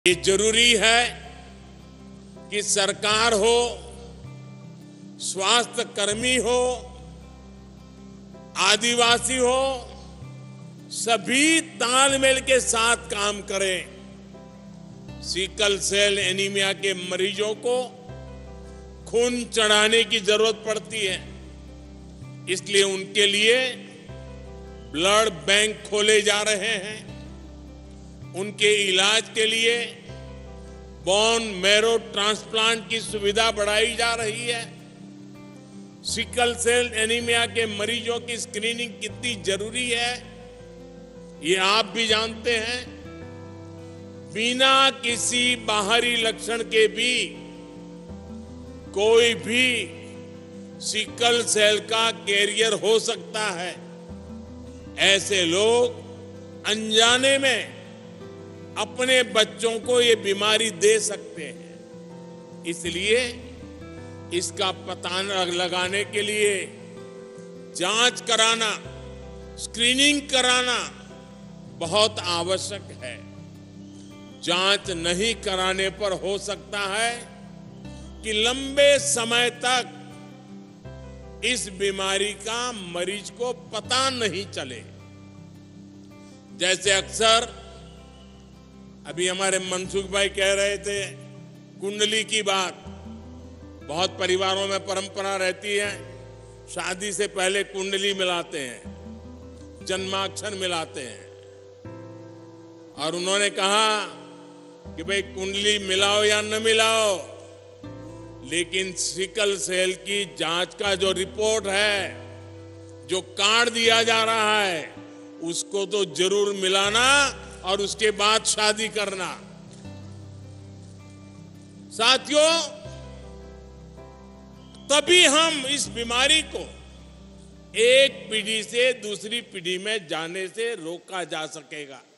ये जरूरी है कि सरकार हो, स्वास्थ्य कर्मी हो, आदिवासी हो, सभी तालमेल के साथ काम करें। सिकल सेल एनीमिया के मरीजों को खून चढ़ाने की जरूरत पड़ती है, इसलिए उनके लिए ब्लड बैंक खोले जा रहे हैं। उनके इलाज के लिए बोन मैरो ट्रांसप्लांट की सुविधा बढ़ाई जा रही है। सिकल सेल एनीमिया के मरीजों की स्क्रीनिंग कितनी जरूरी है, ये आप भी जानते हैं। बिना किसी बाहरी लक्षण के भी कोई भी सिकल सेल का कैरियर हो सकता है। ऐसे लोग अनजाने में अपने बच्चों को ये बीमारी दे सकते हैं। इसलिए इसका पता लगाने के लिए जांच कराना, स्क्रीनिंग कराना बहुत आवश्यक है। जांच नहीं कराने पर हो सकता है कि लंबे समय तक इस बीमारी का मरीज को पता नहीं चले। जैसे अक्सर अभी हमारे मनसुख भाई कह रहे थे कुंडली की बात। बहुत परिवारों में परंपरा रहती है, शादी से पहले कुंडली मिलाते हैं, जन्माक्षर मिलाते हैं। और उन्होंने कहा कि भाई कुंडली मिलाओ या न मिलाओ, लेकिन सिकल सेल की जांच का जो रिपोर्ट है, जो कार्ड दिया जा रहा है, उसको तो जरूर मिलाना और उसके बाद शादी करना। साथियों, तभी हम इस बीमारी को एक पीढ़ी से दूसरी पीढ़ी में जाने से रोका जा सकेगा।